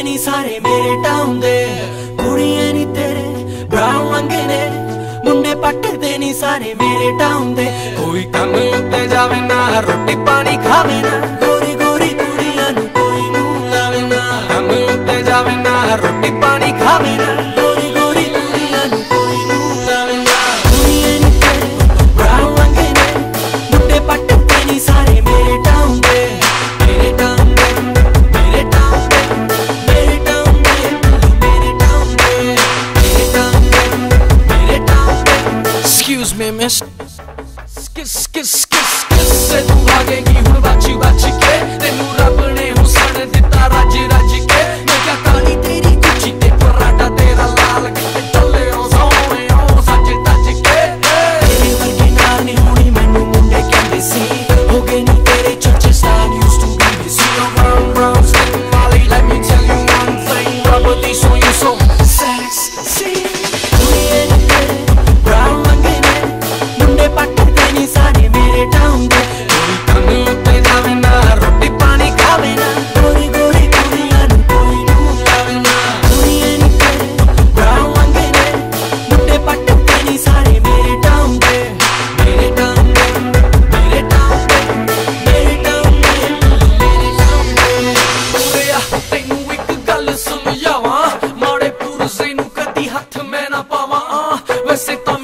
नहीं सारे मेरे टाउन दे, कुड़ियां नहीं तेरे ब्राउन रंगे ने, मुंडे पटदे नहीं सारे मेरे टाउन दे। कोई कम उत्ते जावे ना, रोटी पानी खावे ना, गोरी गोरी कुड़ियां नू कोई नू लावे ना। कम उत्ते जावे ना, रोटी पानी खावे ना, गोरी गोरी कुड़ियां नू कोई नू लावे ना। कुड़ियां नहीं तेरे ब्राउन रंगे ने, मुंडे पटदे नहीं सारे मेरे टाउन दे, मेरे टाउन दे, मेरे टाउन दे, मेरे टाउन दे, मेरे टाउन दे, मेरे टाउन दे, मेरे टाउन दे। Excuse me miss, किससे तू भागेगी हुण बाची बाची के, तेनू रब ने हुसन दिता रज रज के। मैं क्या काली तेरी कुची ते पराठा तेरा लाल, किते चले ओ सोने ओ सज तज के। तेरे वर्गी नाल नहीं होनी मैनू मुंडे कहंदे सी, हो गए नी तेरे चर्चे stand used to be busy around brown skin Molly. Let me tell you one thing, rubber these on you so sexy. कुड़ियां नी तेरे brown रंगे ने, मुंडे पटदे नहीं सारे मेरे टाउन दे। कोई कम उत्ते जावे ना, रोटी पानी खावे ना, गोरी गोरी कुड़ियां नू कोई नू लावे ना। कुड़ियां नी तेरे brown रंगे ने, मुंडे पटदे नहीं सारे मेरे टाउन दे, मेरे टाउन दे, मेरे टाउन दे, मेरे टाउन दे, मेरे टाउन दे। ओरेया तैनू इक गल समझावां, माड़े पुरजे नू कदी हथ मैं ना पावां। वैसे